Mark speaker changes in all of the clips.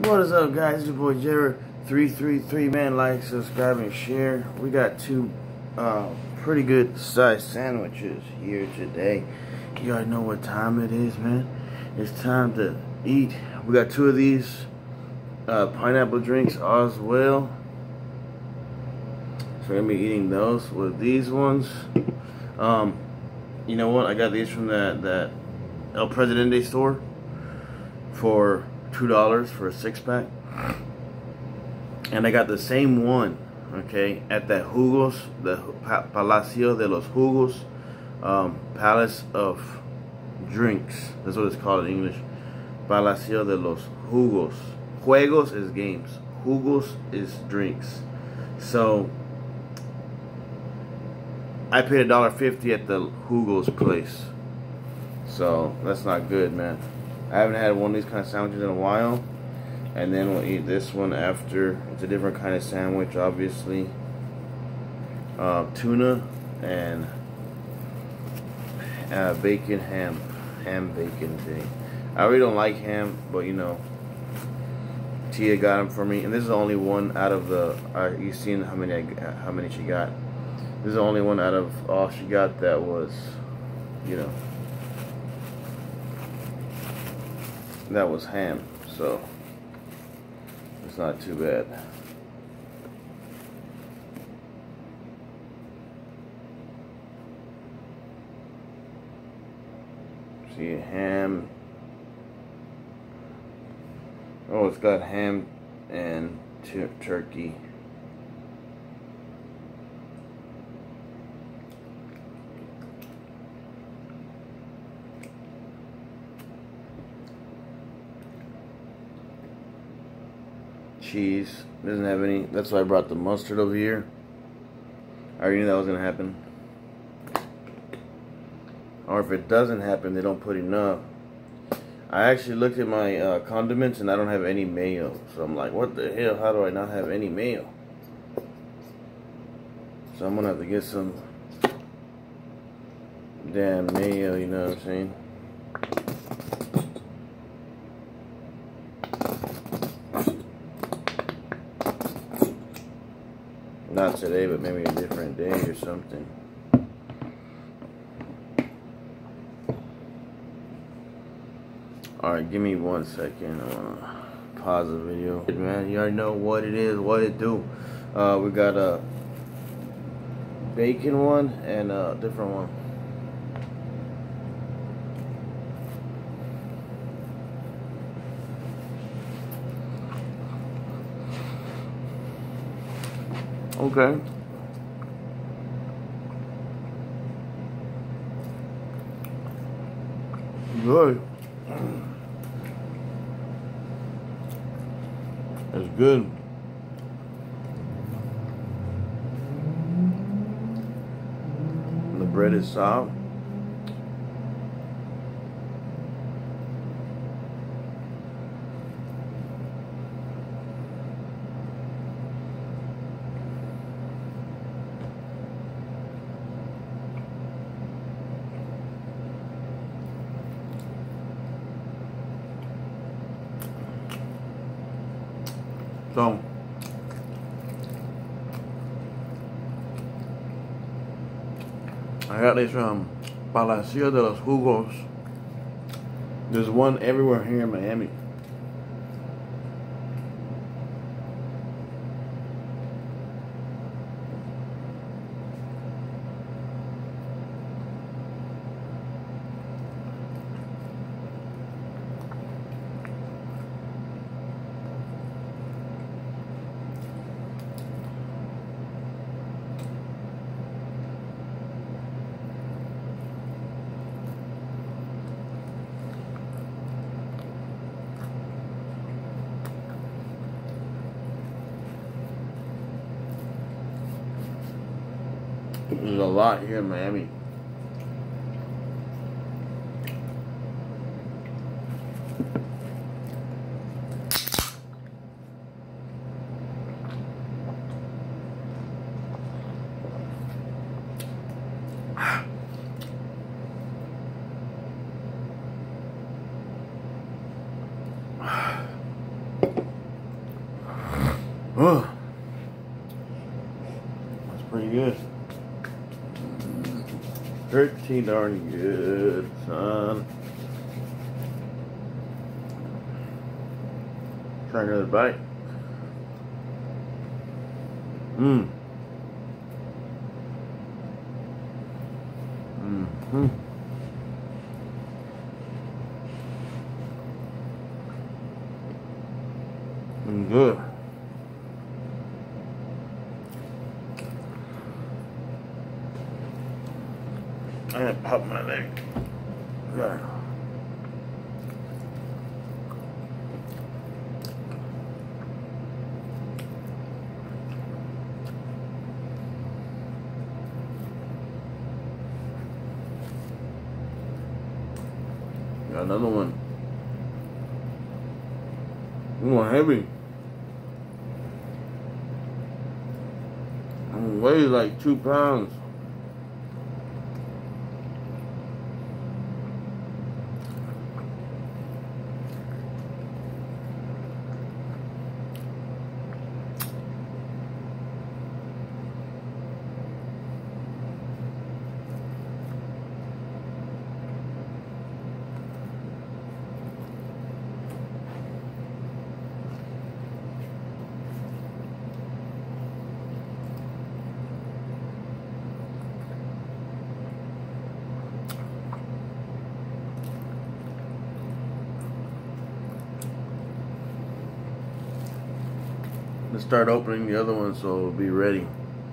Speaker 1: What is up, guys? It's your boy Jared 333. Man, like, subscribe, and share. We got two pretty good sized sandwiches here today. You already know what time it is, man. It's time to eat. We got two of these pineapple drinks as well. So we're gonna be eating those with these ones. You know what? I got these from that El Presidente store for $2 for a 6-pack, and I got the same one, okay, at that Jugos, the Palacio de los Jugos, Palace of Drinks. That's what it's called in English. Palacio de los Jugos. Juegos is games. Jugos is drinks. So I paid $1.50 at the Jugos place. So that's not good, man. I haven't had one of these kind of sandwiches in a while. And then we'll eat this one after. It's a different kind of sandwich, obviously. Tuna and bacon, ham bacon thing. I really don't like ham, but you know, Tia got them for me. And this is the only one out of the, you've seen how many she got. This is the only one out of all she got that was, you know, that was ham, so it's not too bad. See, ham. Oh, it's got ham and turkey. Cheese. Doesn't have any. That's why I brought the mustard over here. I already knew that was gonna happen. Or if it doesn't happen, they don't put enough. I actually looked at my condiments and I don't have any mayo. So I'm like, what the hell? How do I not have any mayo? So I'm gonna have to get some damn mayo, you know what I'm saying? Not today, but maybe a different day or something. Alright, give me 1 second. I wanna pause the video. Man, you already know what it is, what it do. We got a bacon one and a different one. Okay. Good. It's good. And the bread is soft. So, I got this from Palacio de los Jugos. There's one everywhere here in Miami. There's a lot here in Miami. Oh, that's pretty good. Pretty darn good, son. Try another bite. Mmm. Mm-hmm. Good. I'm gonna pop my leg. There. Got another one. Ooh, heavy. Weighs like 2 pounds. Let's start opening the other one so it'll be ready.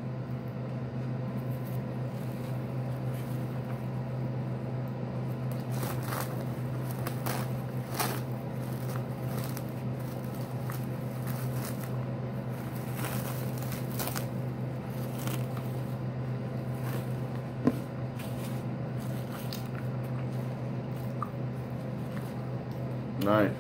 Speaker 1: Nice.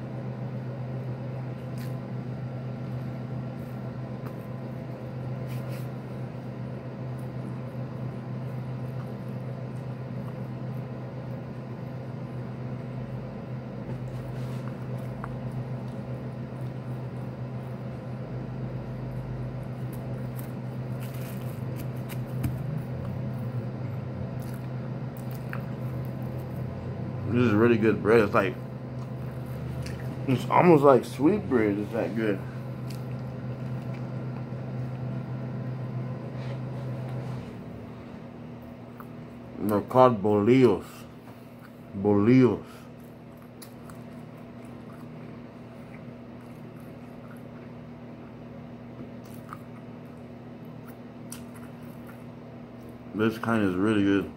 Speaker 1: This is really good bread. It's almost like sweet bread. It's that good. They're called bolillos. Bolillos. This kind is really good.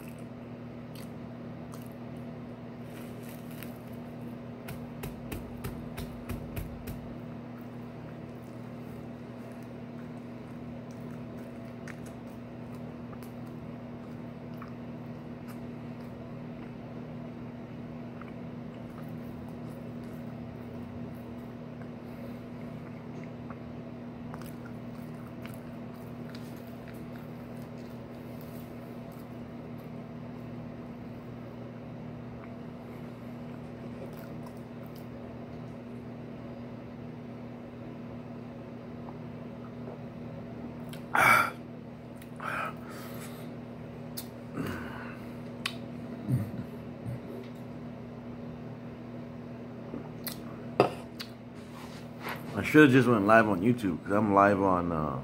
Speaker 1: I should have just went live on YouTube because I'm live on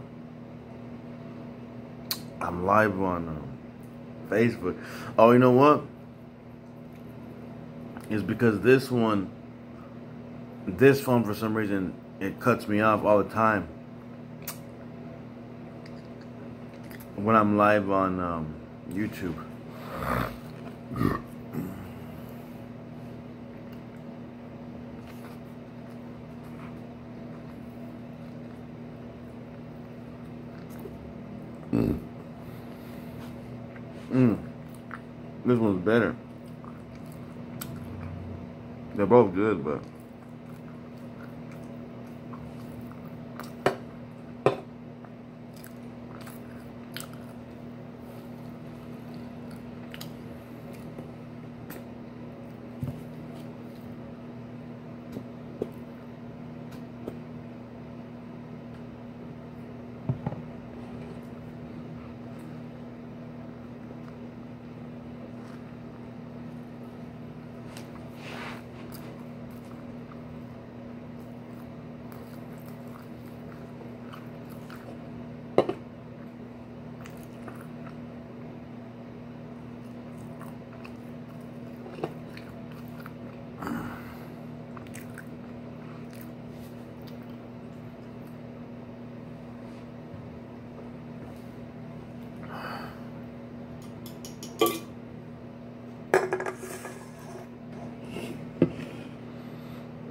Speaker 1: Facebook. Oh, you know what? It's because this phone for some reason it cuts me off all the time when I'm live on YouTube. This one's better. They're both good, but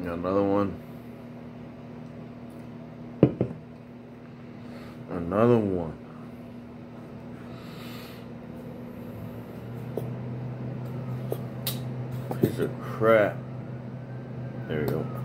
Speaker 1: Another one. Another one. Piece of crap. There we go.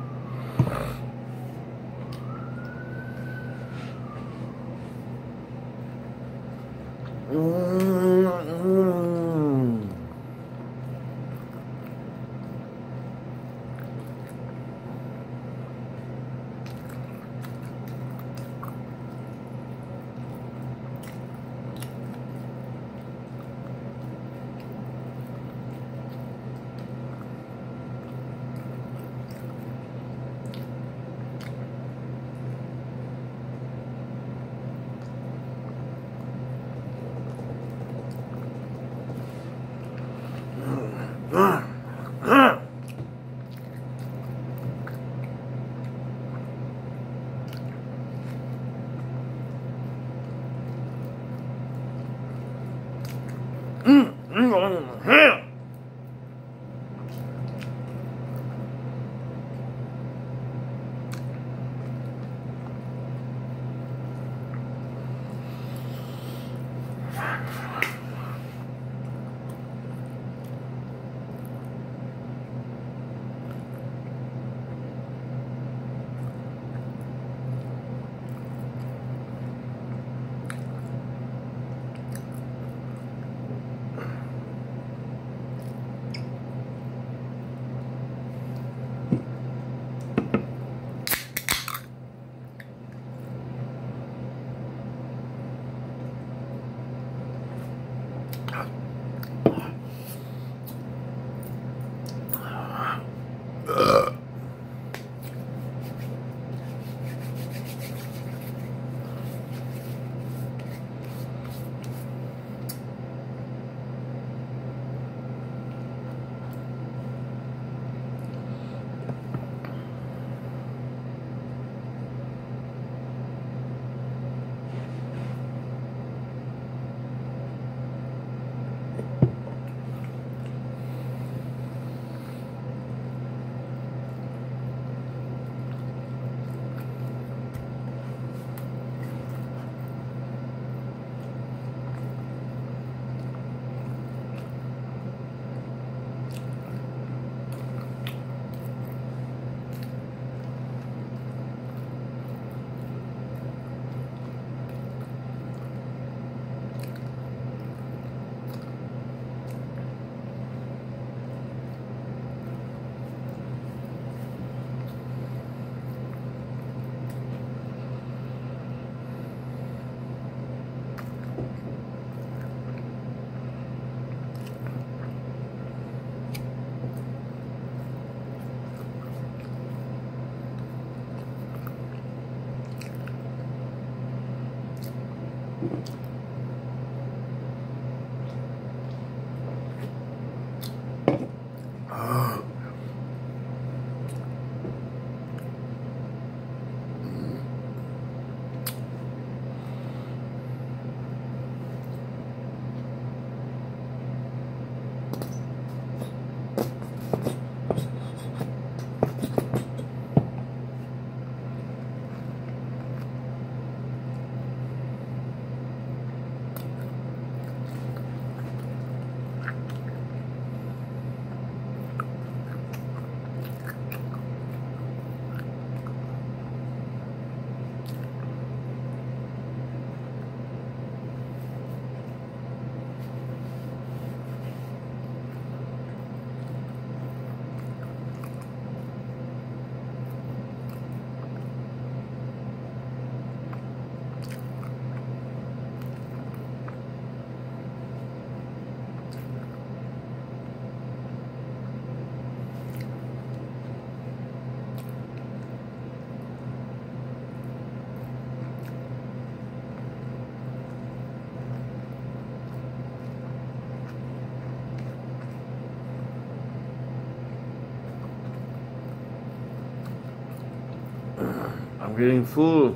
Speaker 1: I'm getting full.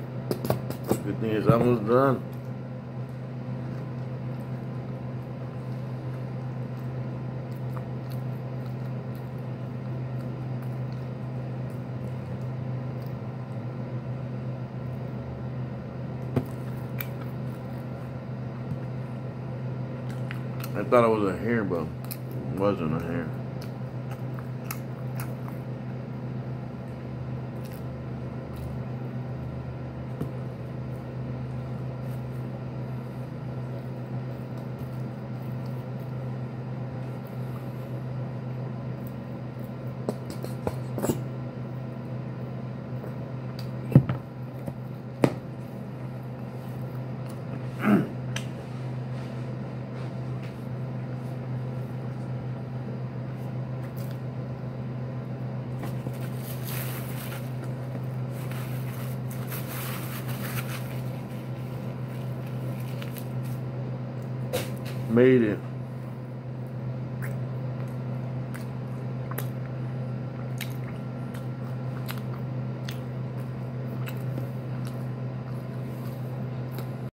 Speaker 1: Good thing it's almost done. I thought it was a hair, but it wasn't a hair. Made it.